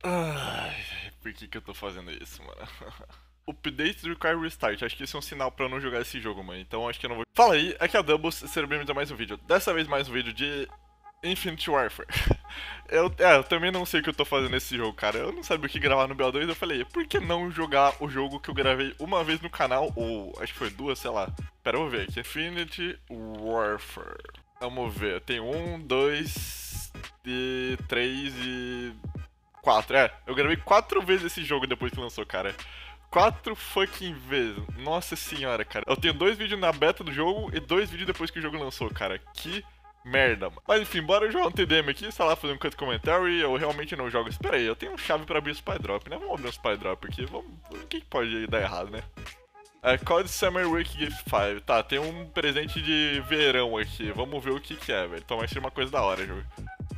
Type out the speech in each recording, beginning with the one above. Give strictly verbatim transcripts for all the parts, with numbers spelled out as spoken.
Ai, por que que eu tô fazendo isso, mano? Updates require restart. Acho que isso é um sinal pra eu não jogar esse jogo, mano. Então acho que eu não vou. Fala aí, aqui é a Doubles, sejam bem-vindos a mais um vídeo. Dessa vez mais um vídeo de Infinite Warfare. Eu, é, eu também não sei o que eu tô fazendo nesse jogo, cara. Eu não sabia o que gravar no B O dois, eu falei, por que não jogar o jogo que eu gravei uma vez no canal? Ou acho que foi duas, sei lá. Pera, eu vou ver aqui. Infinite Warfare. Vamos ver, tem um, dois, e três e quatro. É, eu gravei quatro vezes esse jogo depois que lançou, cara. Quatro fucking vezes. Nossa senhora, cara. Eu tenho dois vídeos na beta do jogo e dois vídeos depois que o jogo lançou, cara. Que merda, mano. Mas enfim, bora jogar um T D M aqui, sei lá, fazer um cut commentary. Eu realmente não jogo. Espera aí, eu tenho chave pra abrir o Spy Drop, né? Vamos abrir o Spy Drop aqui. Vamos... O que pode dar errado, né? É, Code Summer Week Gift cinco. Tá, tem um presente de verão aqui. Vamos ver o que que é, velho. Então vai ser uma coisa da hora, jogo.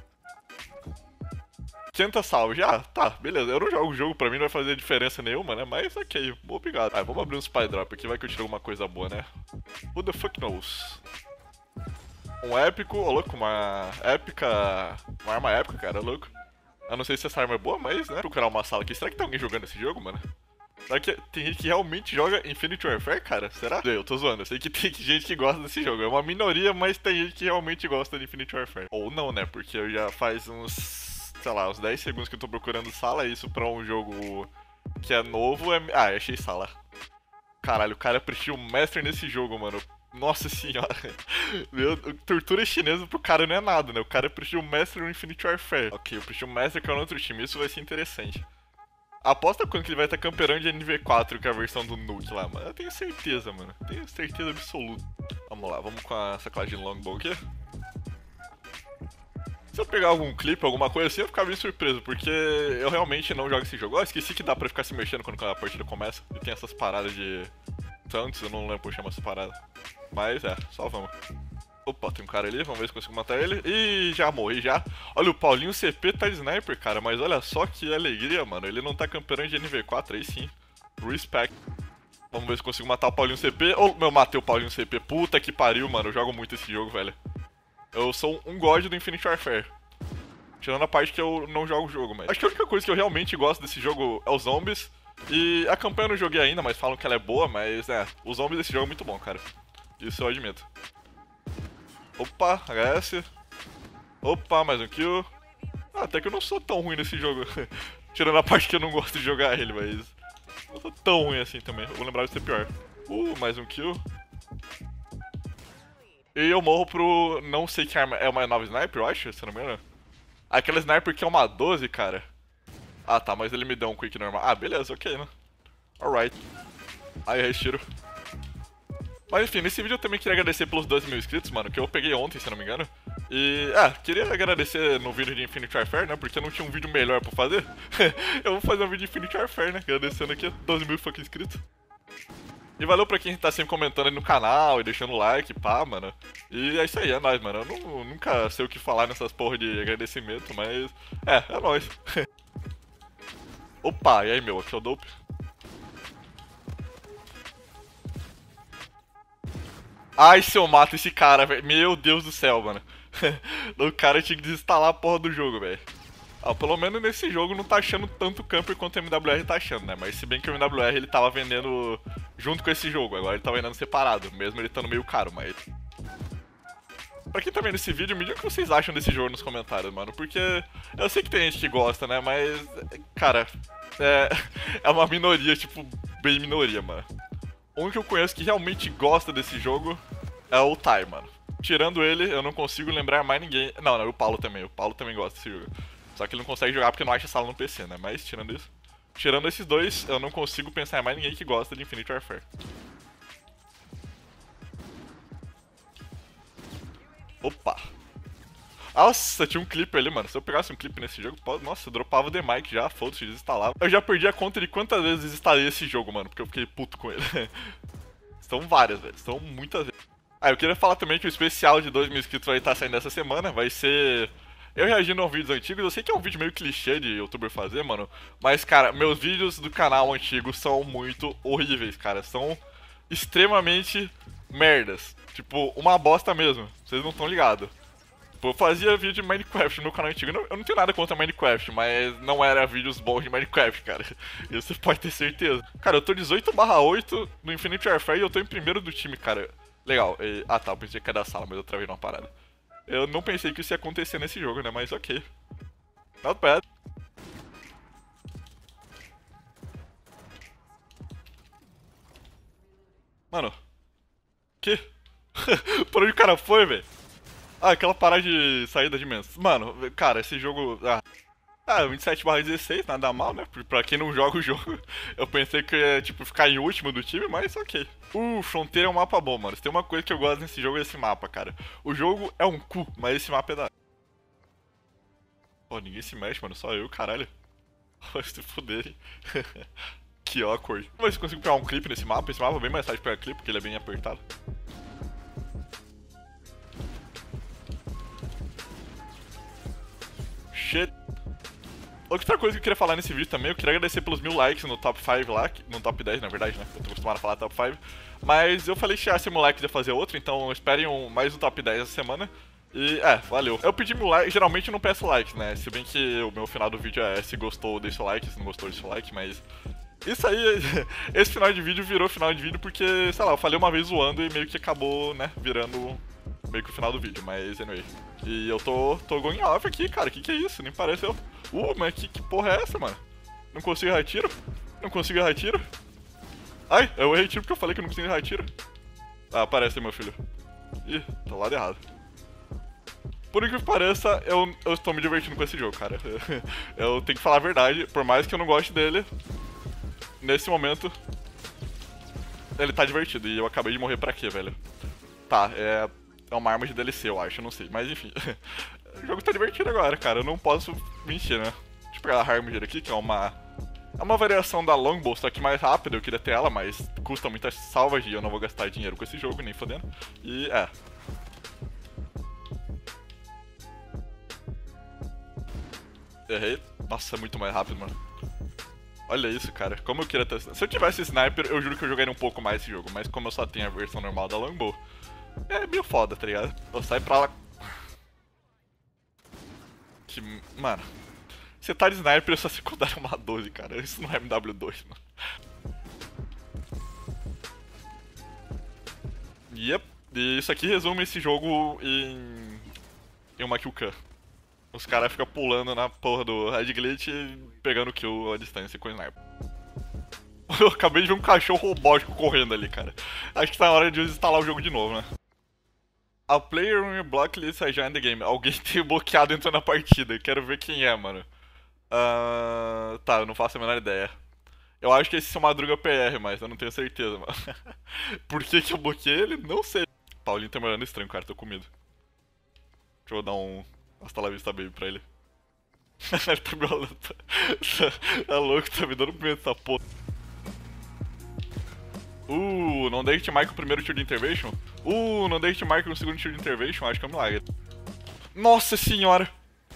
quinhentas salve. Ah, tá, beleza. Eu não jogo o jogo, pra mim não vai fazer diferença nenhuma, né? Mas ok, obrigado. Ah, vamos abrir um Spy Drop aqui, vai que eu tiro alguma coisa boa, né? Who the fuck knows? Um épico, ô louco, uma épica... Uma arma épica, cara, louco. Eu não sei se essa arma é boa, mas, né? Procurar uma sala aqui. Será que tem alguém jogando esse jogo, mano? Será que tem gente que realmente joga Infinite Warfare, cara? Será? Eu tô zoando, eu sei que tem gente que gosta desse jogo. É uma minoria, mas tem gente que realmente gosta de Infinite Warfare. Ou não, né? Porque eu já faz uns, sei lá, uns dez segundos que eu tô procurando sala. Isso pra um jogo que é novo é... Ah, achei sala. Caralho, o cara prestiu um mestre nesse jogo, mano. Nossa senhora. Meu, tortura chinesa pro cara não é nada, né? O cara prestiu um mestre no Infinite Warfare. Ok, eu prestei um mestre que é no outro time. Isso vai ser interessante. Aposta quando que ele vai estar camperando de N V quatro, que é a versão do Nuke lá, mano. Eu tenho certeza, mano. Tenho certeza absoluta. Vamos lá, vamos com essa classe de longbow aqui. Se eu pegar algum clipe, alguma coisa assim, eu ficar bem surpreso, porque eu realmente não jogo esse jogo. Eu esqueci que dá pra ficar se mexendo quando a partida começa. E tem essas paradas de tantos, eu não lembro como chama essa parada. Mas é, só vamos. Opa, tem um cara ali, vamos ver se consigo matar ele. Ih, já morri, já. Olha, o Paulinho C P tá de sniper, cara, mas olha só que alegria, mano. Ele não tá camperando de N V quatro, aí sim. Respect. Vamos ver se consigo matar o Paulinho C P. Oh, meu, matei o Paulinho C P. Puta que pariu, mano. Eu jogo muito esse jogo, velho. Eu sou um god do Infinite Warfare. Tirando a parte que eu não jogo o jogo, mas... Acho que a única coisa que eu realmente gosto desse jogo é os zombies. E a campanha eu não joguei ainda, mas falam que ela é boa, mas, é, os zombies desse jogo é muito bom, cara. Isso eu admito. Opa, H S. Opa, mais um kill. Ah, até que eu não sou tão ruim nesse jogo. Tirando a parte que eu não gosto de jogar ele, mas... Não sou tão ruim assim também. Eu vou lembrar de ser pior. Uh, mais um kill. E eu morro pro... Não sei que arma... É uma nova sniper, eu acho, se não me engano. Aquela sniper que é uma doze, cara. Ah, tá, mas ele me deu um quick normal. Ah, beleza, ok, né? Alright. Aí, retiro. Mas enfim, nesse vídeo eu também queria agradecer pelos doze mil inscritos, mano, que eu peguei ontem, se não me engano. E, ah, queria agradecer no vídeo de Infinite Warfare, né, porque eu não tinha um vídeo melhor pra fazer. Eu vou fazer um vídeo de Infinite Warfare, né, agradecendo aqui doze mil fucking inscritos. E valeu pra quem tá sempre comentando aí no canal e deixando like, pá, mano. E é isso aí, é nóis, mano. Eu não, nunca sei o que falar nessas porra de agradecimento, mas... É, é nóis. Opa, e aí, meu, aqui é o Dope. Ai, se eu mato esse cara, velho. Meu Deus do céu, mano. O cara tinha que desinstalar a porra do jogo, velho. Ah, pelo menos nesse jogo não tá achando tanto camper quanto o M W R tá achando, né? Mas se bem que o M W R ele tava vendendo junto com esse jogo, agora ele tá vendendo separado, mesmo ele estando meio caro, mas... Pra quem tá vendo esse vídeo, me diga o que vocês acham desse jogo nos comentários, mano. Porque eu sei que tem gente que gosta, né? Mas, cara, é, é uma minoria, tipo, bem minoria, mano. O único que eu conheço que realmente gosta desse jogo é o Tai, mano. Tirando ele, eu não consigo lembrar mais ninguém. Não, não, o Paulo também. O Paulo também gosta desse jogo. Só que ele não consegue jogar porque não acha sala no P C, né? Mas tirando isso. Tirando esses dois, eu não consigo pensar em mais ninguém que gosta de Infinite Warfare. Opa! Nossa, tinha um clipe ali, mano. Se eu pegasse um clipe nesse jogo, nossa, eu dropava o The Mic já, foda-se, desinstalava. Eu já perdi a conta de quantas vezes desinstalei esse jogo, mano, porque eu fiquei puto com ele. São várias, velho. São muitas vezes. Ah, eu queria falar também que o especial de dois mil inscritos vai estar saindo essa semana. Vai ser eu reagindo aos vídeos antigos. Eu sei que é um vídeo meio clichê de youtuber fazer, mano. Mas, cara, meus vídeos do canal antigo são muito horríveis, cara. São extremamente merdas. Tipo, uma bosta mesmo. Vocês não estão ligados. Tipo, eu fazia vídeo de Minecraft no meu canal antigo. Eu não, eu não tenho nada contra Minecraft, mas não era vídeos bons de Minecraft, cara. Isso você pode ter certeza. Cara, eu tô dezoito barra oito no Infinite Warfare e eu tô em primeiro do time, cara. Legal. E... Ah tá, eu pensei que era da sala, mas eu travei numa parada. Eu não pensei que isso ia acontecer nesse jogo, né? Mas ok. Not bad. Mano. Que? Por onde o cara foi, velho? Ah, aquela parada de saída de dimensão. Mano, cara, esse jogo... Ah, ah vinte e sete barra dezesseis, nada mal, né? Pra quem não joga o jogo, eu pensei que ia, tipo, ficar em último do time, mas ok. Uh, Fronteira é um mapa bom, mano. Se tem uma coisa que eu gosto nesse jogo é esse mapa, cara. O jogo é um cu, mas esse mapa é da... Pô, ninguém se mexe, mano. Só eu, caralho. Vai se fuder, hein? Que awkward. Vamos ver se eu consigo pegar um clipe nesse mapa. Esse mapa é bem mais fácil de pegar clipe, porque ele é bem apertado. Shit. Outra coisa que eu queria falar nesse vídeo também, eu queria agradecer pelos mil likes no top cinco lá, no top dez na verdade, né? Eu tô acostumado a falar top cinco. Mas eu falei que se tivesse mil likes ia fazer outro, então esperem um, mais um top dez essa semana. E é, valeu. Eu pedi mil likes, geralmente eu não peço likes, né? Se bem que o meu final do vídeo é se gostou, deixa o like, se não gostou, deixa o like, mas... Isso aí, esse final de vídeo virou final de vídeo porque, sei lá, eu falei uma vez zoando e meio que acabou, né, virando meio que o final do vídeo, mas anyway. E eu tô, tô going off aqui, cara, que que é isso? Nem parece eu... Uh, mas que, que porra é essa, mano? Não consigo errar tiro? Não consigo errar tiro? Ai, eu errei tiro porque eu falei que eu não consigo errar tiro. Ah, aparece aí, meu filho. Ih, tá do lado errado. Por incrível que pareça, eu, eu estou me divertindo com esse jogo, cara. Eu tenho que falar a verdade, por mais que eu não goste dele, nesse momento, ele tá divertido. E eu acabei de morrer pra quê, velho? Tá, é, é uma arma de D L C, eu acho, eu não sei. Mas enfim, o jogo tá divertido agora, cara. Eu não posso mentir, né? Deixa eu pegar a Harbinger aqui, que é uma... É uma variação da Longbow, só que mais rápida. Eu queria ter ela, mas custa muitas salvas e eu não vou gastar dinheiro com esse jogo, nem fodendo. E é... Errei. Nossa, é muito mais rápido, mano. Olha isso, cara. Como eu queria ter... Se eu tivesse sniper, eu juro que eu jogaria um pouco mais esse jogo. Mas como eu só tenho a versão normal da Longbow, é meio foda, tá ligado? Eu saio pra lá... Que... Mano... Você tá de sniper, eu só secundário uma doze, cara. Isso não é M W dois, mano. Yep. E isso aqui resume esse jogo em... Em uma kill cam. Os caras ficam pulando na porra do Red Glitch e pegando kill à distância com o sniper. Eu acabei de ver um cachorro robótico correndo ali, cara. Acho que tá na hora de instalar o jogo de novo, né? A player on your blacklist has joined the game. Alguém tem bloqueado entrando na partida. Quero ver quem é, mano. Uh... Tá, eu não faço a menor ideia. Eu acho que esse é o Madruga P R, mas eu não tenho certeza, mano. Por que que eu bloqueei ele? Não sei. Paulinho tá me olhando estranho, cara. Tô com medo. Deixa eu dar um... Hasta la vista, baby, pra ele. Ele tá me olhando. É louco, tá me dando medo essa porra. Uh, não deixe Michael o primeiro tiro de intervention? Uh, não deixe Michael no segundo tiro de intervention? Acho que é um milagre. Nossa senhora!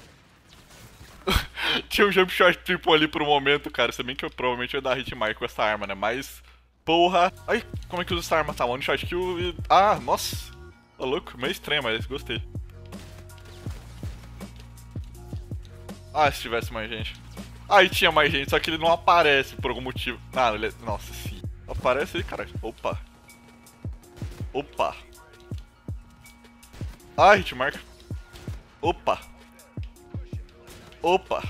Tinha um jump shot triple ali por um momento, cara. Se bem que eu provavelmente ia dar hit Michael com essa arma, né? Mas... Porra! Ai, como é que usa essa arma? Tá, one shot kill e... Ah, nossa! Tá louco, meio estranho, mas gostei. Ah, se tivesse mais gente. Aí tinha mais gente, só que ele não aparece por algum motivo. Ah, ele é... Nossa, sim. Aparece aí, caralho. Opa. Opa. Ah, hitmark. Opa. Opa.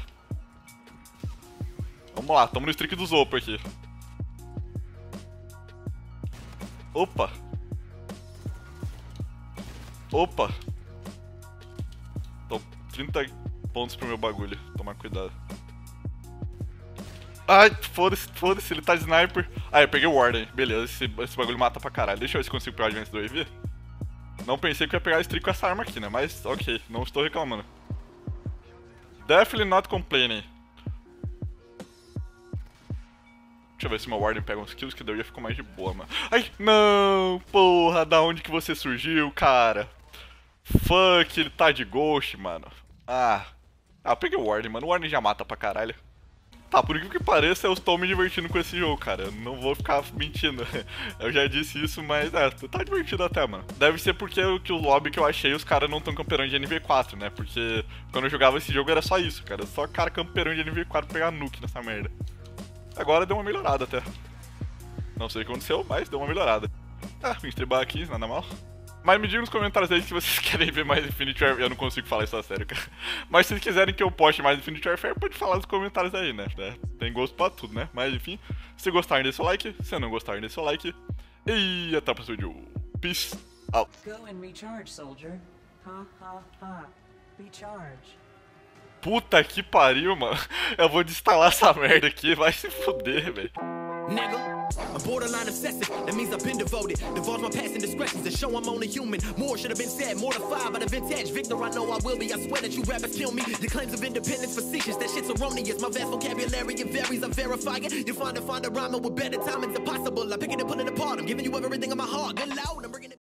Vamos lá, tamo no streak do Zopo aqui. Opa. Opa. Tô trinta pontos pro meu bagulho. Tomar cuidado. Ai, foda-se, foda-se, ele tá de sniper. Ah, eu peguei o Warden. Beleza, esse, esse bagulho mata pra caralho. Deixa eu ver se consigo pegar o Advance do A V. Não pensei que eu ia pegar streak com essa arma aqui, né? Mas, ok, não estou reclamando. Definitely not complaining. Deixa eu ver se meu Warden pega uns kills, que daí eu já fico mais de boa, mano. Ai, não, porra, da onde que você surgiu, cara? Fuck, ele tá de Ghost, mano. Ah, ah, eu peguei o Warden, mano. O Warden já mata pra caralho. Tá, por incrível que pareça, eu estou me divertindo com esse jogo, cara. Eu não vou ficar mentindo. Eu já disse isso, mas é, tá divertido até, mano. Deve ser porque o, que o lobby que eu achei, os caras não estão camperando de N V quatro, né? Porque quando eu jogava esse jogo era só isso, cara. Só cara camperando de N V quatro pra pegar nuke nessa merda. Agora deu uma melhorada até. Não sei o que aconteceu, mas deu uma melhorada. Ah, Mystery Bar aqui, nada mal. Mas me digam nos comentários aí se vocês querem ver mais Infinite Warfare. Eu não consigo falar isso a sério, cara. Mas se vocês quiserem que eu poste mais Infinite Warfare, pode falar nos comentários aí, né? Tem gosto pra tudo, né? Mas enfim, se gostarem, deixa o like. Se não gostarem, deixa o like. E até o próximo vídeo. Peace out. Go and recharge, soldier. Ha ha ha. Recharge. Puta que pariu, mano. Eu vou desinstalar essa merda aqui. Vai se fuder, velho. Nigga, I'm borderline obsessive, that means I've been devoted. Divulge my past indiscretions to show I'm only human. More should have been said, mortified by the vintage. Victor, I know I will be, I swear that you rappers kill me. Your claims of independence facetious, that shit's erroneous. My vast vocabulary, it varies, I verify it. You find to find a rhyme with better time, it's impossible. I pick it and put it apart, I'm giving you everything in my heart. Good loud, I'm